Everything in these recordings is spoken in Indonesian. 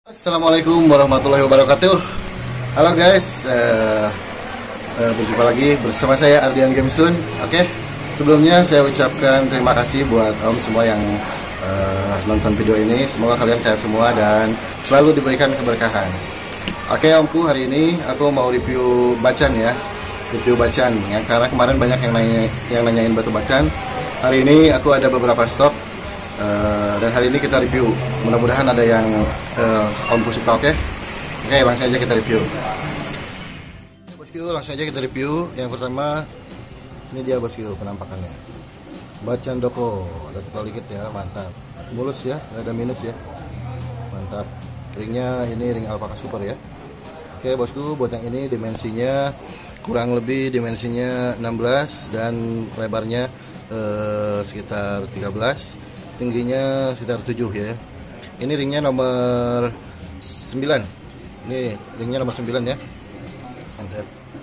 Assalamualaikum warahmatullahi wabarakatuh. Halo guys, berjumpa lagi bersama saya Ardian Gamesun. Oke, sebelumnya saya ucapkan terima kasih buat om semua yang nonton video ini. Semoga kalian sehat semua dan selalu diberikan keberkahan. Oke omku, hari ini aku mau review bacan ya, review bacan ya, karena kemarin banyak yang nanyain batu bacan. Hari ini aku ada beberapa stok. Dan hari ini kita review. Mudah-mudahan ada yang omku suka. Oke, langsung aja kita review. Bosku, langsung aja kita review. Yang pertama, ini dia bosku penampakannya. Bacan doko, ada tebal dikit ya, mantap. Mulus ya, nggak ada minus ya, mantap. Ringnya ini ring alpaka super ya. Oke bosku, buat yang ini dimensinya kurang lebih dimensinya 16 dan lebarnya sekitar 13. Tingginya sekitar 7 ya. Ini ringnya nomor 9. Ini ringnya nomor 9 ya. Mantap.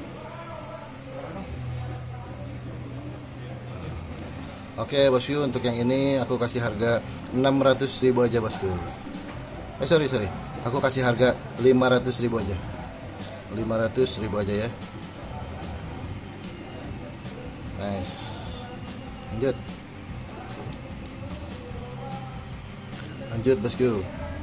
Oke bosku, untuk yang ini aku kasih harga 600.000 aja bosku. Sorry. Aku kasih harga 500.000 aja. 500.000 aja ya. Nice. Lanjut bosku.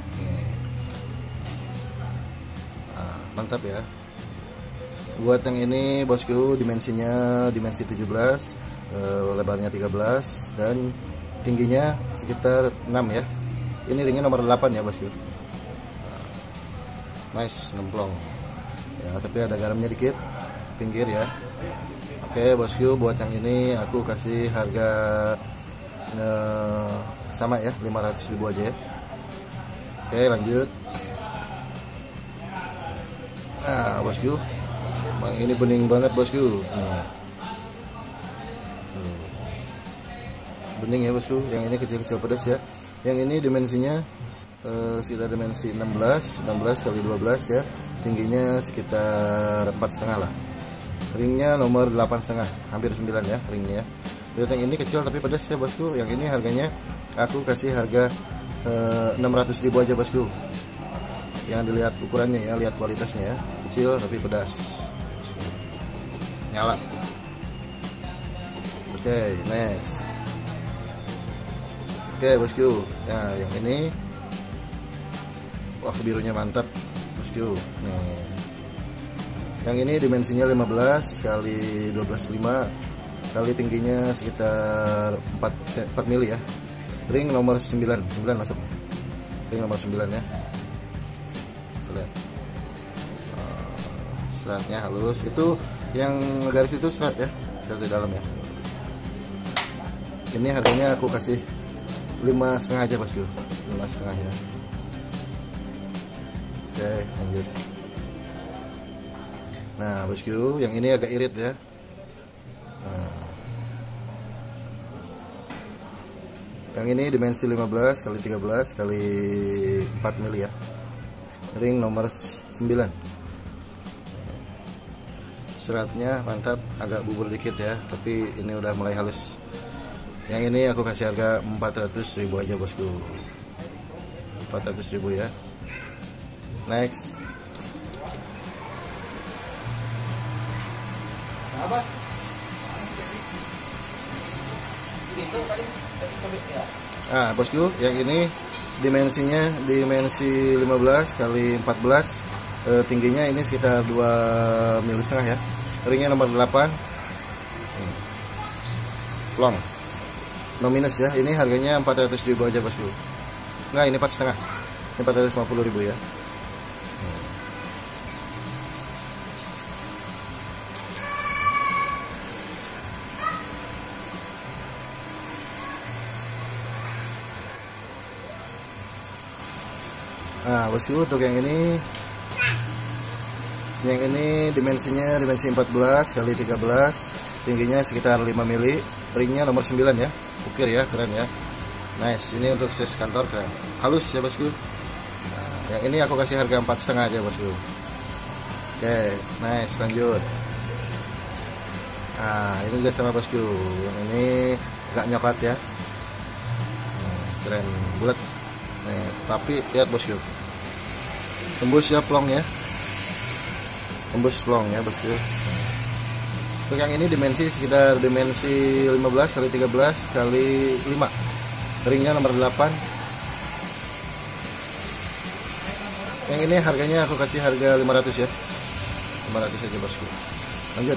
Mantap ya. Buat yang ini bosku, dimensinya dimensi 17, lebarnya 13 dan tingginya sekitar 6 ya. Ini ringnya nomor 8 ya bosku. Nice, nemplong ya, tapi ada garamnya dikit pinggir ya. Oke bosku, buat yang ini aku kasih harga sama ya, 500.000 aja ya. Oke lanjut. Nah bosku, bang ini bening banget bosku. Bening ya bosku. Yang ini kecil-kecil pedas ya. Yang ini dimensinya sekitar dimensi 16 kali 12 ya. Tingginya sekitar 4,5 lah. Ringnya nomor 8,5, hampir 9 ya ringnya ya. Yang ini kecil tapi pedas ya bosku. Yang ini harganya aku kasih harga 600.000 aja bosku. Yang dilihat ukurannya ya, lihat kualitasnya ya, kecil tapi pedas, nyala. Oke, next. Oke bosku, nah yang ini wah birunya mantap bosku nih. Yang ini dimensinya 15 kali 12,5 kali tingginya sekitar 4 mili ya. Ring nomor 9 masuknya. Ring nomor 9 ya. Lihat. Seratnya halus. Itu yang garis itu serat ya, dari dalam ya. Ini harganya aku kasih 5,5 aja bosku. 5,5 ya. Oke, lanjut. Nah, bosku, yang ini agak irit ya. Yang ini dimensi 15 kali 13 kali 4 mili ya. Ring nomor 9. Seratnya mantap, agak bubur dikit ya, tapi ini udah mulai halus. Yang ini aku kasih harga 400.000 aja bosku. 400.000 ya. Next. Nah bosku, yang ini dimensinya dimensi 15 kali 14, tingginya ini sekitar 2,5 mili ya. Ringnya nomor 8, long, no minus ya. Ini harganya 400.000 aja bosku. Nah ini 4,5, ini 450.000 ya. Nah bosku, untuk yang ini dimensinya dimensi 14 kali 13, tingginya sekitar 5 mili, ringnya nomor 9 ya. Ukir ya, keren ya. Nice, ini untuk size kantor keren, halus ya bosku. Nah, yang ini aku kasih harga 4,5 aja bosku. Oke, nice, lanjut. Nah ini juga sama bosku, yang ini agak nyoklat ya. Keren, bulat. Nih, tapi lihat bosku. tembus ya plong ya, tembus plong ya bosku. Untuk yang ini dimensi sekitar dimensi 15 kali 13 kali 5, ringnya nomor 8. Yang ini harganya aku kasih harga 500 ya, 500 aja bosku. Lanjut.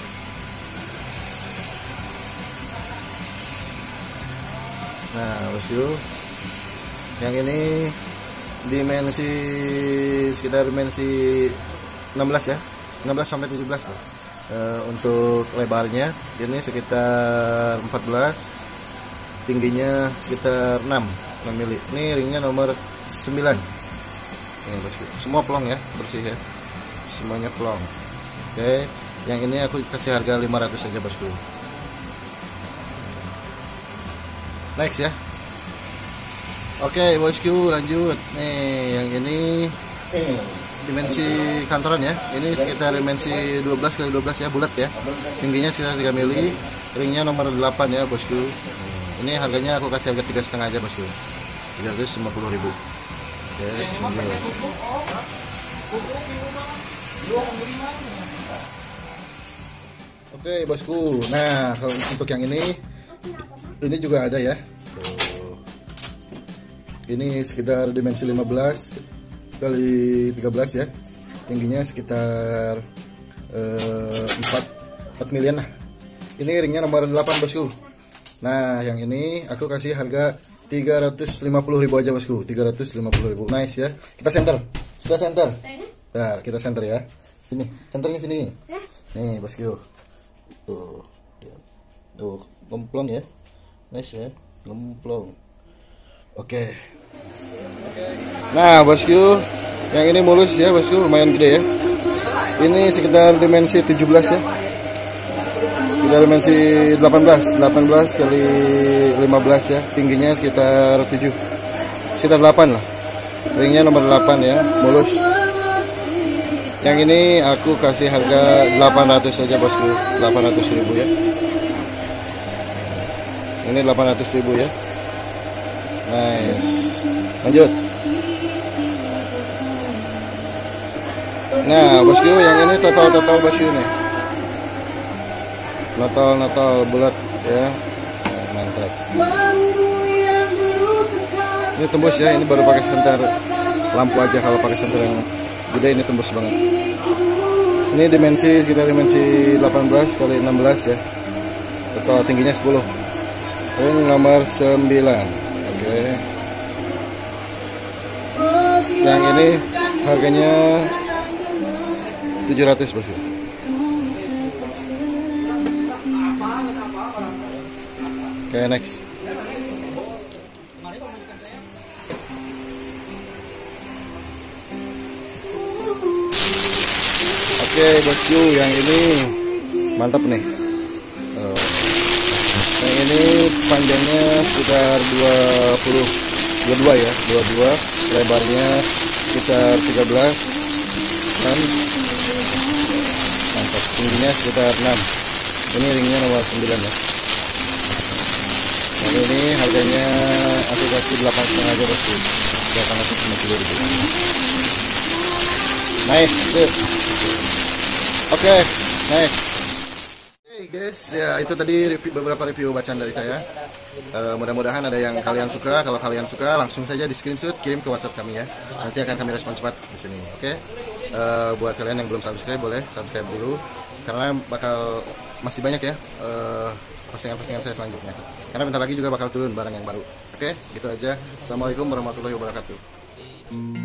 Nah bosku, yang ini dimensi sekitar dimensi 16 ya, 16 sampai 17 lah. Untuk lebarnya ini sekitar 14, tingginya sekitar 6 mili. Ini ringnya nomor 9. Ini bosku, semua plong ya, bersih ya, semuanya plong. Oke, yang ini aku kasih harga 500 saja bosku. Next ya. Oke bosku, lanjut. Nih yang ini dimensi kantoran ya. Ini sekitar dimensi 12 kali 12 ya, bulat ya. Tingginya sekitar 3 mili, ringnya nomor 8 ya bosku. Ini harganya aku kasih harga 3,5 aja bosku, 350.000. Oke, oke bosku. Nah kalau untuk yang ini juga ada ya. Ini sekitar dimensi 15 kali 13 ya, tingginya sekitar 4 milian lah. Ini ringnya nomor 8 bosku. Nah yang ini aku kasih harga 350.000 aja bosku, 350.000. Nice ya. Kita center, sudah center. Nah kita center ya, sini, centernya sini. Nih bosku, tuh gemplong ya, nice ya, gemplong. Oke. Nah bosku, yang ini mulus ya bosku, lumayan gede ya. Ini sekitar dimensi 17 ya, sekitar dimensi 18 kali 15 ya, tingginya sekitar 7, sekitar 8 lah, ringnya nomor 8 ya, mulus. Yang ini aku kasih harga 800 saja bosku, 800.000 ya. Ini 800.000 ya. Nice. Lanjut. Nah bosku, yang ini total bosku nih, natal bulat ya. Nah, mantap. Ini tembus ya, ini baru pakai senter lampu aja. Kalau pakai senter yang gede ini tembus banget. Ini dimensi sekitar dimensi 18 kali 16 ya, total tingginya 10. Ini nomor 9. Oke. Yang ini harganya 700 bosku. Oke, next. Oke bosku, yang ini mantap nih. Yang ini panjangnya sekitar 22 ya, 22, lebarnya sekitar 13 dan mantap, tingginya sekitar 6. Ini ringnya nomor 9 ya. Nah ini harganya aku kasih 8,5 aja bosku, 850.000. Nice. Oke, next. Hey guys, ya itu tadi beberapa review bacaan dari saya. Mudah-mudahan ada yang kalian suka. Kalau kalian suka, langsung saja di screenshot, kirim ke WhatsApp kami ya. Nanti akan kami respon cepat di sini. Oke. Buat kalian yang belum subscribe, boleh subscribe dulu, karena bakal masih banyak ya postingan-postingan saya selanjutnya. Karena bentar lagi juga bakal turun barang yang baru. Oke, gitu aja. Assalamualaikum warahmatullahi wabarakatuh.